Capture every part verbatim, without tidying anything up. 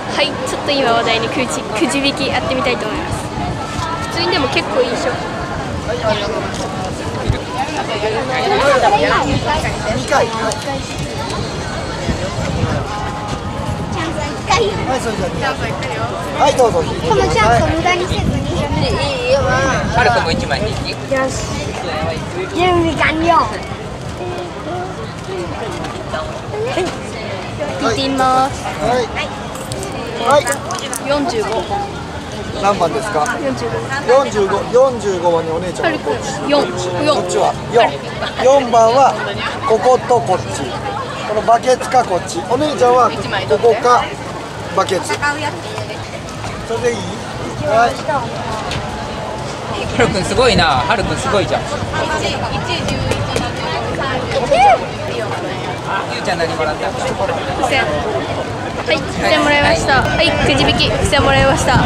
はい、ちょっと今話題にくじ、くじ引きやってみたいと思います。普通にでも結構いい勝負。 にかい。はい、それじゃあはい、どうぞ。 このチャンスを無駄にせずに。いいよ。 ハルトも一枚引き。 よし。準備完了。 引いてみます。 はい。はい。 四十五。 何番ですか。 四十五。 四十五、四十五番にお姉ちゃん。 四、四。 こっちは四。四番はこことこっち。このバケツかこっち。お姉ちゃんはここかバケツ。それでいい？はい。 ハルくんすごいな。ハルくんすごいじゃん。ゆうちゃん何もらった？ 付箋。はい、付箋もらいました。はい、くじ引き付箋もらいました。はい。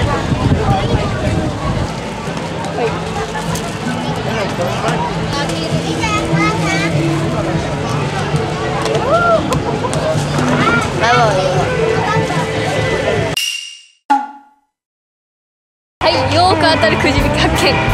はい、よーく当たるくじ引き発見。